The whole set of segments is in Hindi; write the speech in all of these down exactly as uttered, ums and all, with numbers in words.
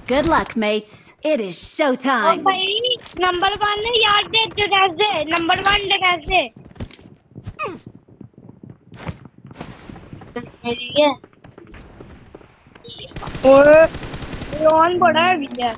Good luck, mates. It is showtime. ओ भाई नंबर वन है यार, दे कैसे नंबर वन दे कैसे मिल गया। और रोन बड़ा है भैया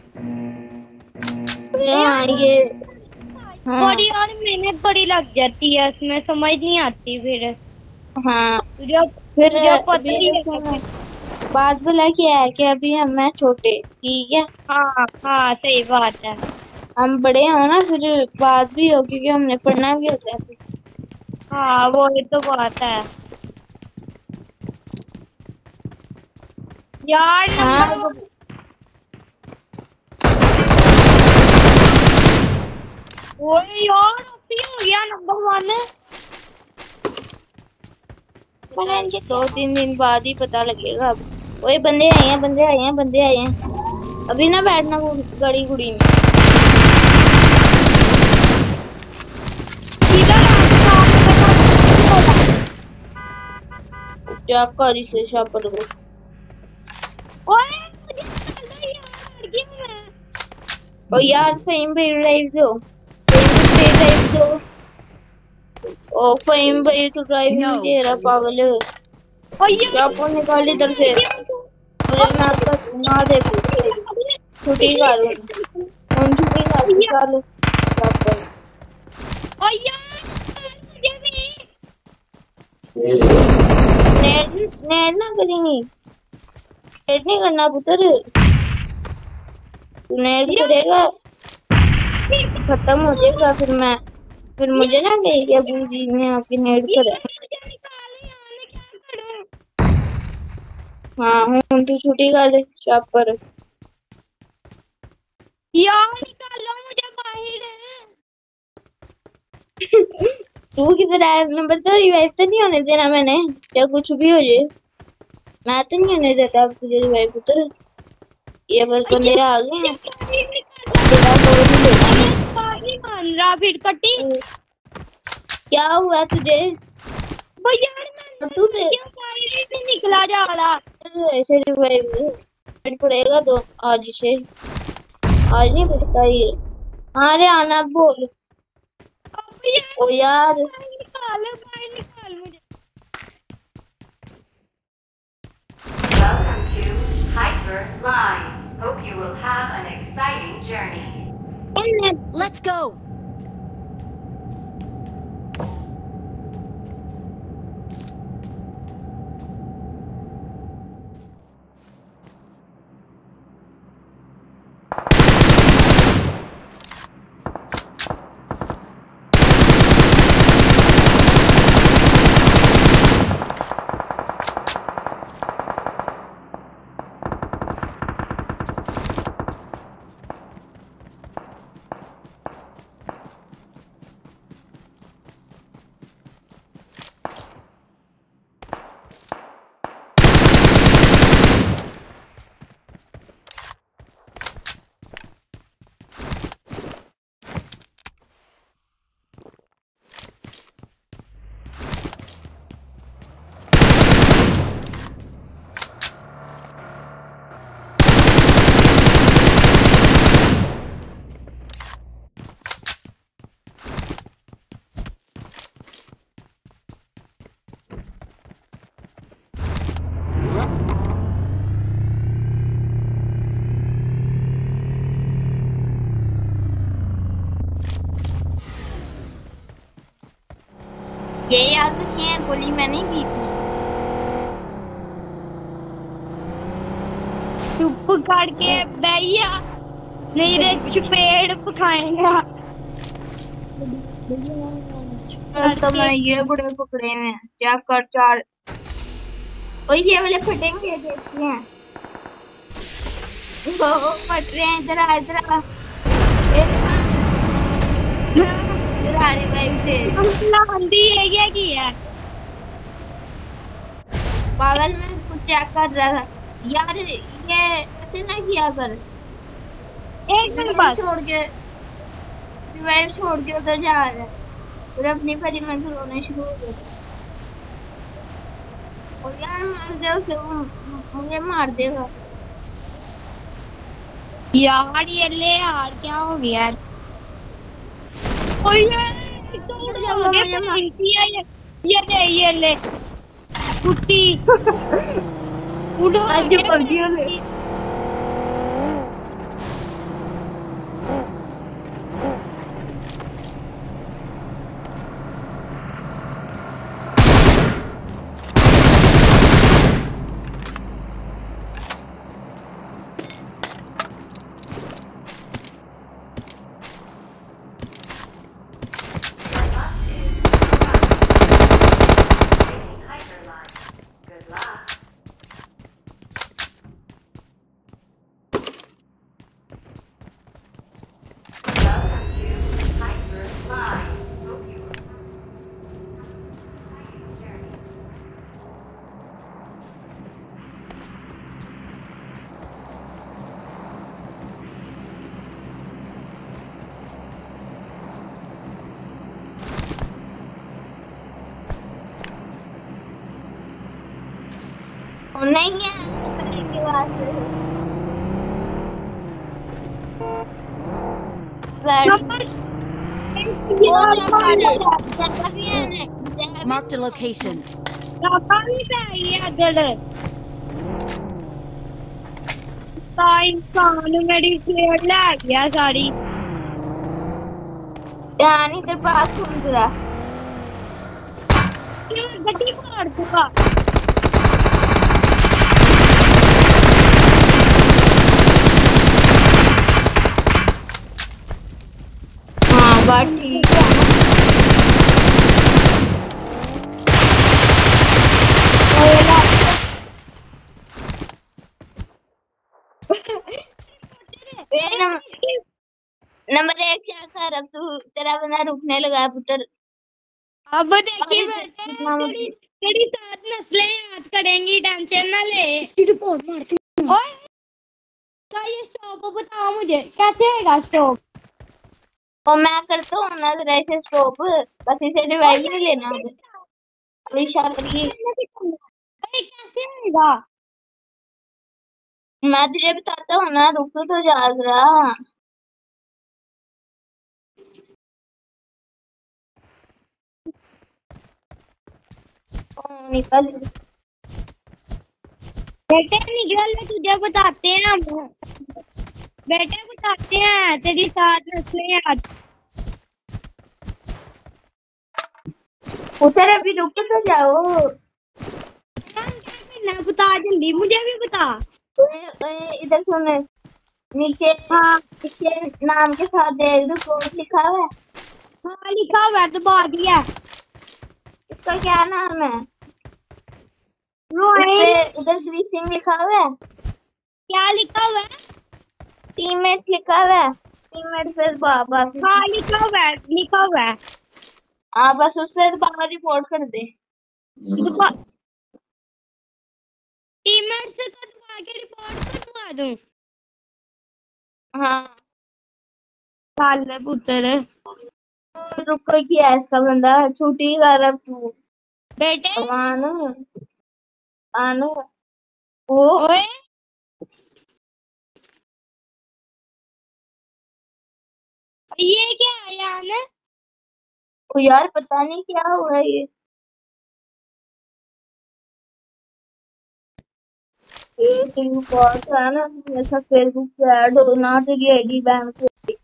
हाँ ये हाँ बड़ी और मेहनत बड़ी लग जाती है इसमें, समझ नहीं आती फिर। हाँ तुझे फिर तुझे पता अभी ही है सुनो, सब। बात बोला क्या है कि अभी हम हैं छोटे, ठीक है। हाँ हाँ सही बात है। हम बड़े हो ना फिर बात भी हो, क्योंकि हमने पढ़ना भी होता है फिर। हाँ वो ही तो बात है यार। नंबर हाँ ओए यार ओपी हो गया नंबर वन। पर इनके दो तीन दिन बाद ही पता लगेगा। अब ओए बंदे आए हैं, बंदे आए हैं, बंदे आए हैं। अभी ना बैठना वो गड़ी गुड़ी में। क्या कर इसे शापर को। ओए मुझे निकाल दो यार, लड़की हूँ मैं। ओ यार फेम भाई ड्राइव दो, फेम भाई ड्राइव दो। ओ फेम भाई तो ड्राइव No. नहीं दे रहा, पागल है। और ये चापो निकाल इधर से, मुझे मैं आपका ना देखो छुट्टी कर उन छुट्टी कर चल चापर। और यार मुझे भी नेट नेट ना करेंगी, नेट नहीं करना पुत्र। तू नेट करेगा खत्म हो जाएगा, फिर मैं फिर मुझे ना कहेगी अबू जी ने आपकी नेट करे। हाँ हूँ तू छुट्टी कर ले चापर। यार निकालो मुझे बाहर। तू किधर आया? नंबर तो रिवाइव तो नहीं होने देना मैंने, या कुछ भी हो जाए मैं तो नहीं होने देता अब तुझे रिवाइव पुत्र। ये बस बंदे आ गए हैं, तेरा लोड ही लेना मैं। मान रहा फिर कटी। क्या हुआ तुझे? वो यार मैं तू अंदर तो क्यों बाहर से निकला जा रहा। ऐसे रिवाइव पड़ेगा तो आज से, आज नहीं बचता ये। हाँ रे आना बोल। अब यार ओ यार बाहर निकाल बाहर निकाल मुझे। Welcome to Hyper Lines. Hope you will have an exciting journey. Let's go. ये याद रखिए गोली मैंने की थी। चुप करके भैया, नहीं रे चपेड़ पकाएगा। तो मैंने ये बड़े पकड़े में क्या कर चार। ओ ये वाले फटेंगे देखते हैं। ओ फट रहे हैं, इधर आ इधर आ इधर आ रे भाई से। आंधी है क्या की है पागल में कुछ चेक कर रहा था यार, ये ऐसे ना किया कर। एक मिनट बस छोड़ के रिवाइव छोड़ के उधर जा रहा है, फिर अपनी परिमेंट रोने शुरू हो गए। और यार मार दे उसे, मुझे मार देगा। यार ये ले यार क्या हो गया? ओ ये तो इधर उड़ा जाओ के मुझे मार। फेंकती है ये ये ले ये ले कुत्ती उड़ा आज के पबजी में फेंकती। Hyperline. Good luck. Welcome to Hyperline. Hope you will have a journey. नहीं है के वास्ते नंबर वो जगह भी है ना जगह Marked a location. पापा भी चाहिए अदर का इंसान मेरी प्लेट ले गया सारी यार इधर पास घूम जरा गड्डी मार दूंगा हाँ बात ठीक है नंबर एक चेक कर अब तू तेरा बंदा रुकने लगा पुत्र अब देखिए बेटे तेरी साथ नस्लें याद करेंगी टेंशन ना ले रिपोर्ट मारती ओए का ये स्टॉप बताओ मुझे कैसे होगा स्टॉप और मैं करता हूँ ना जरा इसे स्टॉप बस इसे रिवाइव नहीं लेना अभी शायद कैसे होगा मैं तुझे बताता हूँ ना रुक तो जा जरा निकल बेटे निकल तुझे बताते हैं हम बेटे बताते हैं तेरी साथ नस्लें याद उधर अभी रुक तो जाओ ना बता जल्दी मुझे भी बता ओए ओए इधर सुन नीचे हाँ इसके नाम के साथ देख दो कोड लिखा हुआ है हाँ लिखा हुआ है दबा दिया इसका क्या नाम है रोहित इधर ग्रीफिंग लिखा हुआ है क्या लिखा हुआ है टीममेट्स लिखा हुआ है टीममेट्स पे बस हाँ लिखा हुआ है लिखा हुआ है हाँ बस उस पे बाबा रिपोर्ट कर दे टीममेट से तो दबा के रिपोर्ट करवा दूं हाँ चल पुत्र रुक गया इसका बंदा छुट्टी कर अब तू बेटे अवान आनो वो ओए ये क्या है यार ओ यार पता नहीं क्या हुआ ये ये तो बहुत है ना ऐसा फेसबुक पे ऐड हो ना तेरी आईडी बैंक